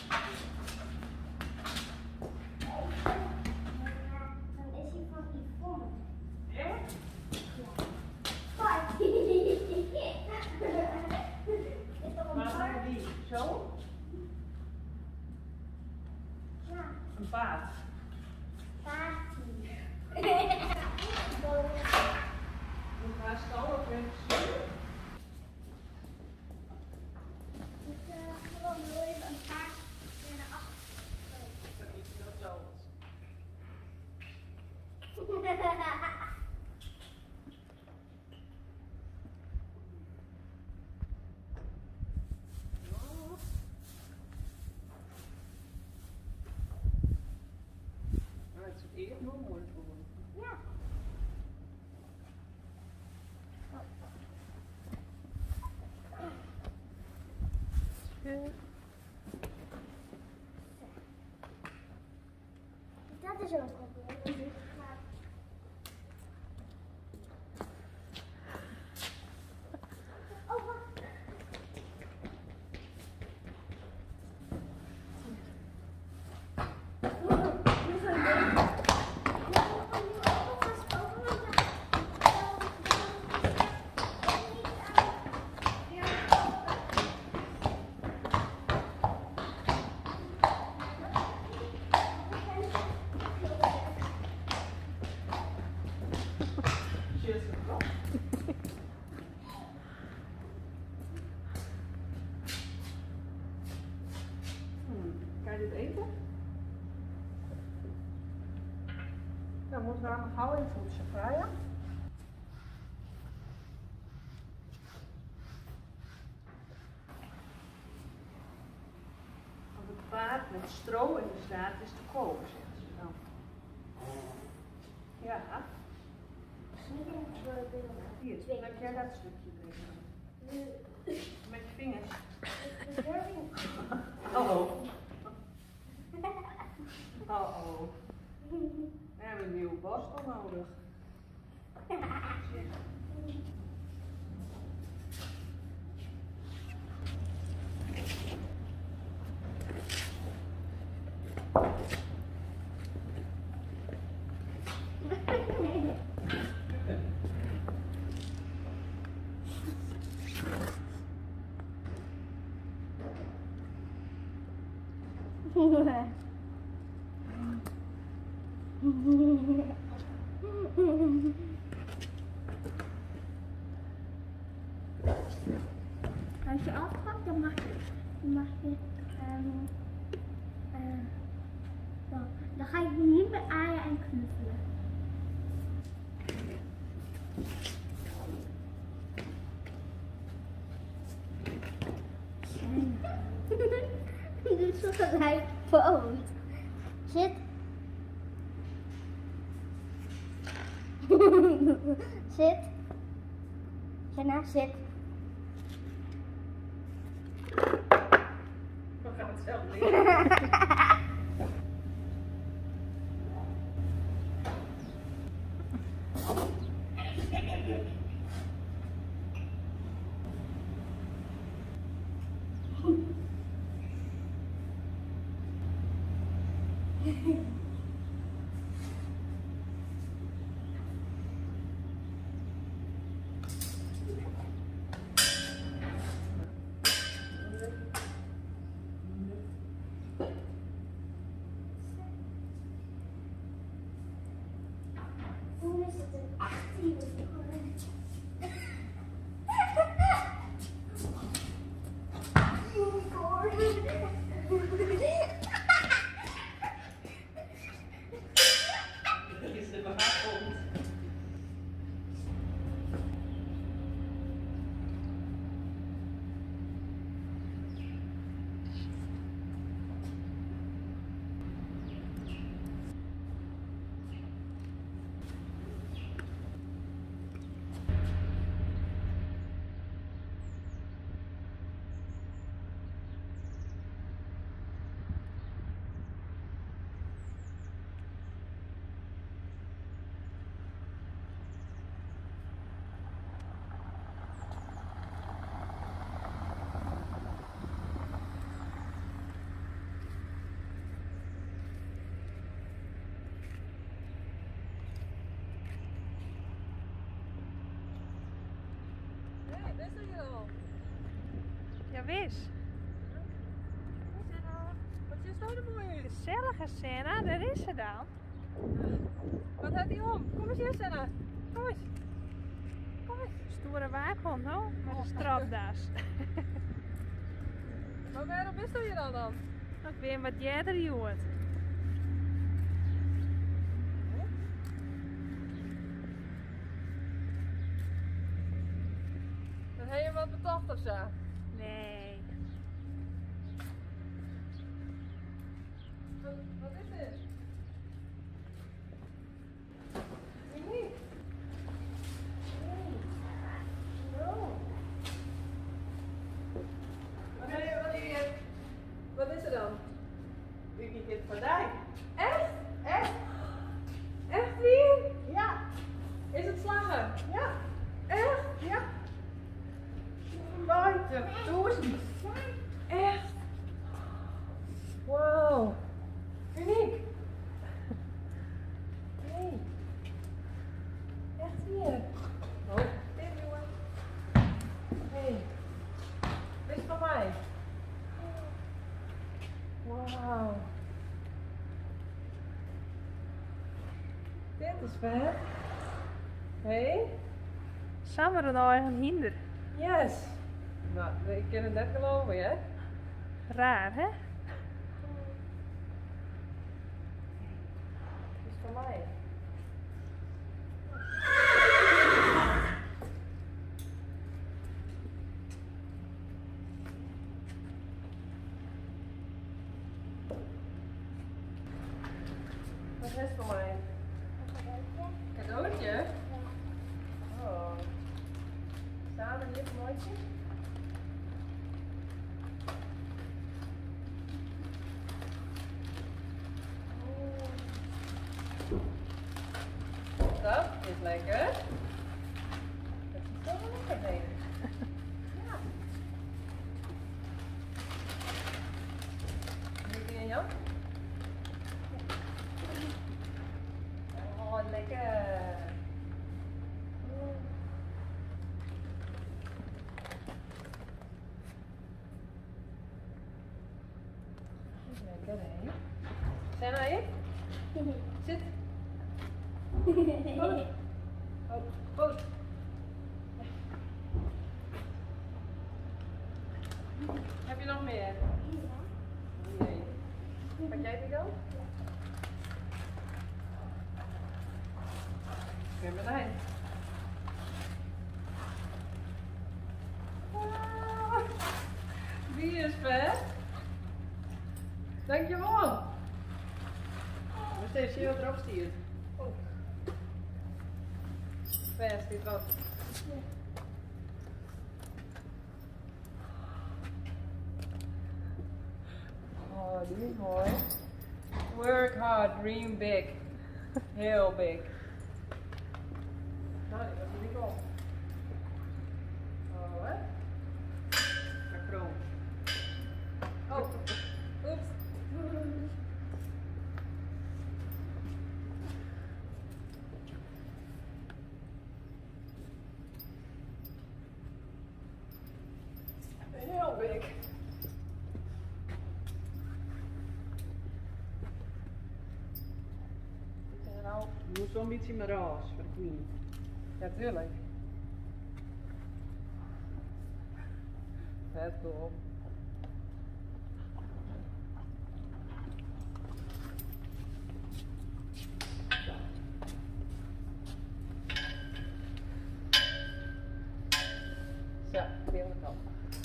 Dan is hij van Yvonne. Echt? Ja. Paardty. Is dat een Waar zijn paard? die? Zo? Ja. Een paard. Paardty. Moet haar stal ook even zien? Gewoon heel even een paard naar achter. Dat is wel zo. Nou, het is eerst heel mooi geworden. Ja. Dat is ook probleem. Oh, wacht. Kan je dit eten? Dan moeten we hem gauw in voedsel vraaien. Want het paard met stro in de staart is te koop, zegt ze dan. Ja. Hier, laat jij dat stukje brengen. Met je vingers. Oh. Oh. We hebben een nieuwe borstel nodig. Als je afpakt, dan mag je dan ga je niet meer aaien en knuffelen. Dit is zo gelijk poot. Zit. Zit. Jenna, zit. We gaan het zelf leren. Hoe is het een 18 geworden? Is er vanavond? dat wist. Wat is nou de mooie? Gezellige Senna, daar is ze dan. Wat heeft hij om? Kom eens hier, Senna. Kom eens. Kom eens. Stoere waakhond, hoor, met een stropdas. Maar waarom is er hier dan? Ik weet wat jij er joert. Dan heb je wat betocht of zo? Nee. Wat is dit? Uniek. Wat is er dan? Uniek the Friesian. Echt? Echt? Echt wie? Ja, Is het slagen? ja, Echt? ja. 50.000. Echt? Wow. Uniek. Hey. Echt hier. Oh, dit jongen. Hey. Dit is van mij. Wauw. Dit is vet. Hey. Samen een eigen hinder. Yes. Nou, ik kan het net geloven, hè? Raar, hè? Het is van mij. Wat is het voor mij? Cadeautje? Oh. Samen hier een mooitje? Dat is lekker. Dat is toch wel lekker, denk ik. Ja. Dit in Jan? Oh, lekker. Lekker, hè? Zijn wij hier? Zit. Poot. Oh, poot. Heb je nog meer? Oh jee. Pak jij die dan? Weer benijn. Die is vet. Dankjewel. Dus deze heel erop stuurt. Oh. Vast, dit was. Oh, die is mooi. Work hard, dream big. Heel big. Nou, die was er niet op. Oh, hè? Macron. Oh, oeps. Heel big. Nou, Je moet zo'n beetje maar raas voor de queen. ja, tuurlijk. Vet cool. Zo, weer aan de kant.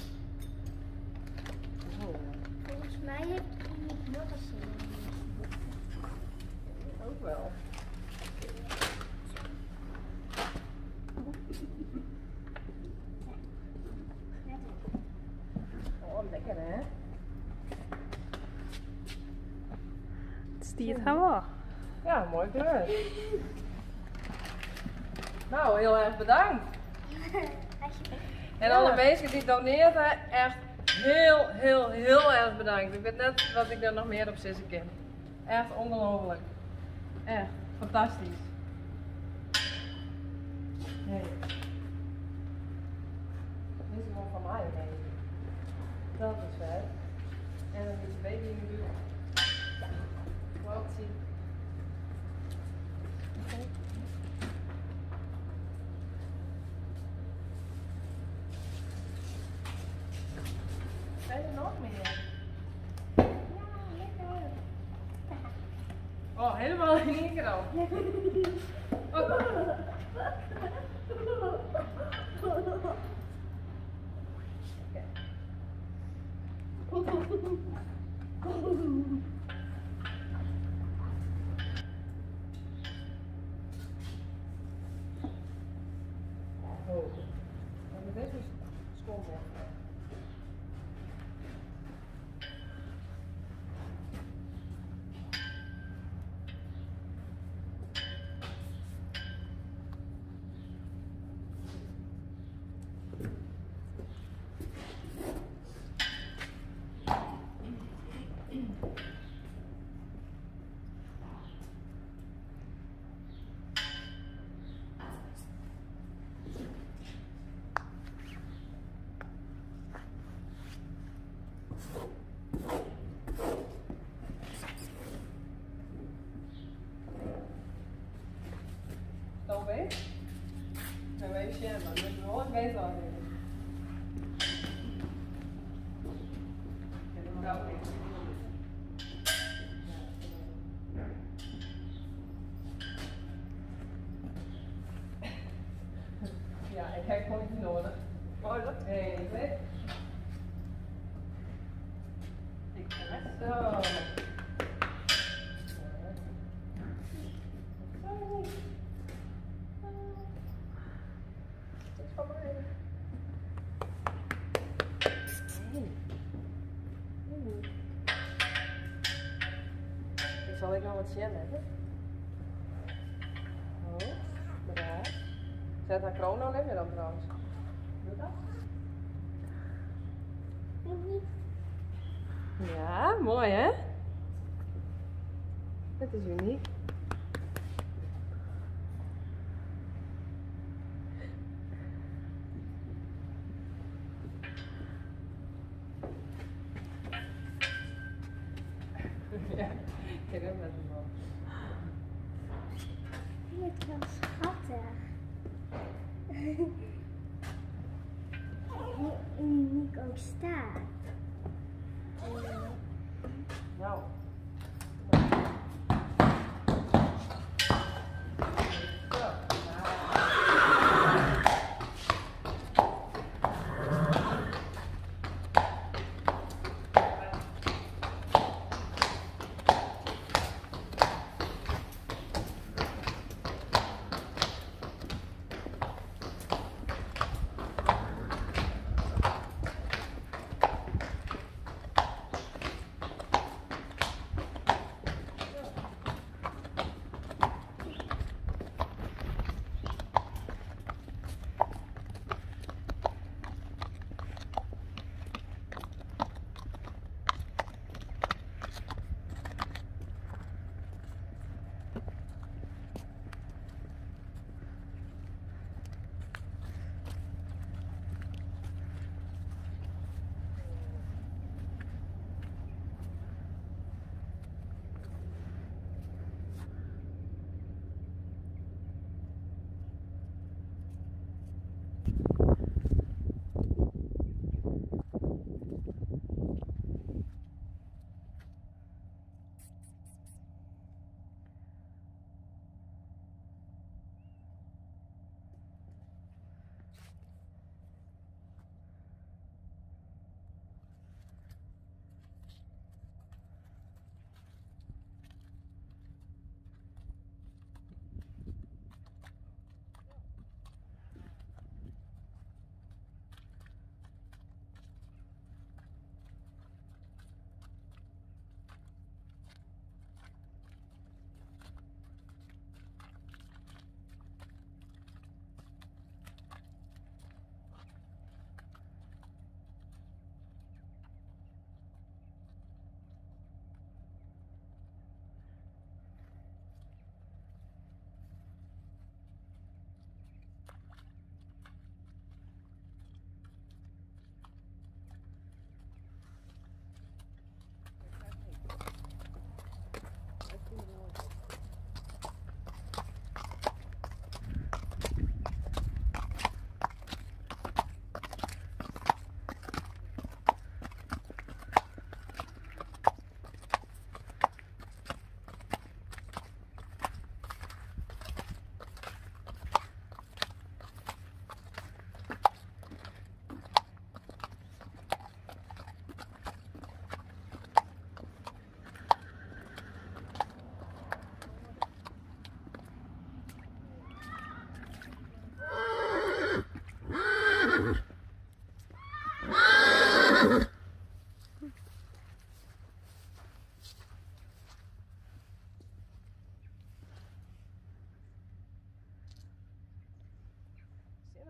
Oh, Volgens mij heeft hij nog een zin. ook wel. Oh, lekker hè? Het stiert gewoon. Ja, mooi kleur. Nou, heel erg bedankt. En alle mensen die doneerden, echt heel erg bedankt. Ik weet net wat ik er nog meer op zetten kan. Echt ongelooflijk. Echt fantastisch. Nee. Dit is gewoon van mij, denk ik. Dat is vet. En dan moet je baby in de buurt. Wat zie. Zijn er nog meer? Oh, helemaal in één keer al. Oh. Oh, dit is schoon. Dan weet je, maar dat is wel een beter aan doen. Ja, ik heb gewoon niet nodig. Oh, dat? Nee, weet. Ik ga zo. Zal ik nog wat jam hebben? Oh, bedaard. Zet haar kroon al even dan trouwens. Doe dat? Ja, mooi hè? Dit is uniek. Ja, ik heb hem met hem al. Dit is wel schattig. Hoe uniek ook staat. Nou.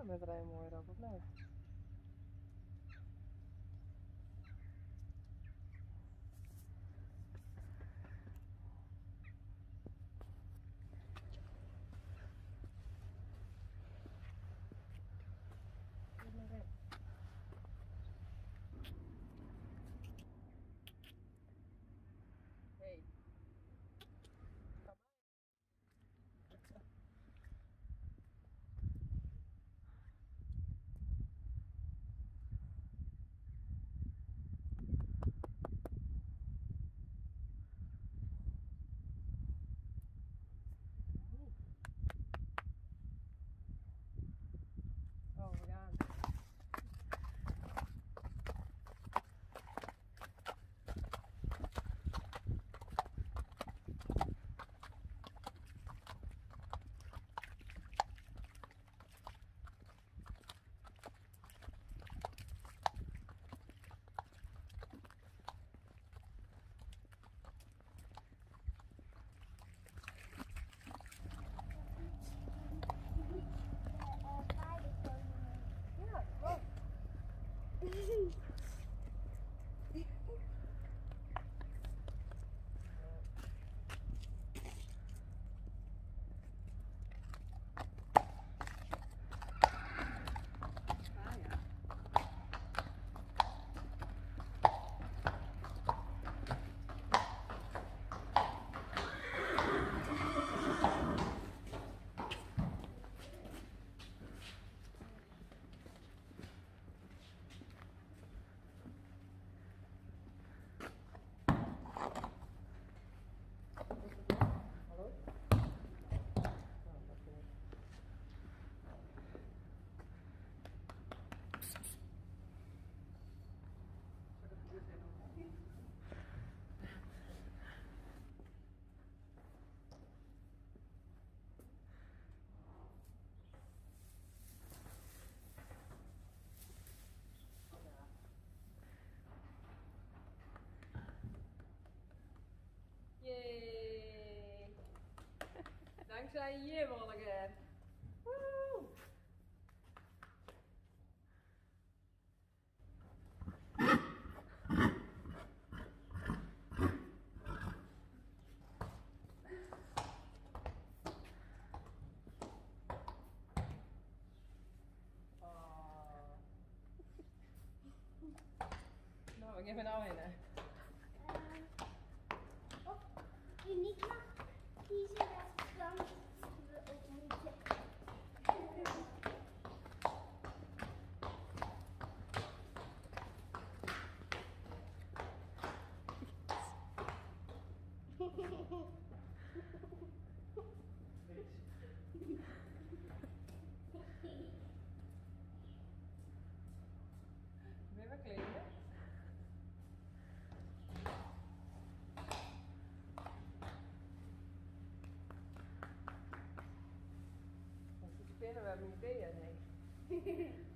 met er een mooi op, of niet? Hey. Oh, we gaan. Ja, klopt. Ah ja. Hallo? Oh, dat vind ik. Zal ik het goed hebben? Yay! Dankzij Yvonne. Woe! Oh. Nou, ik heb er nou in. Uniek mag kiezen welke kant we op moeten. Weer wat kleden. Wat is het spinnen? We hebben een idee, nee.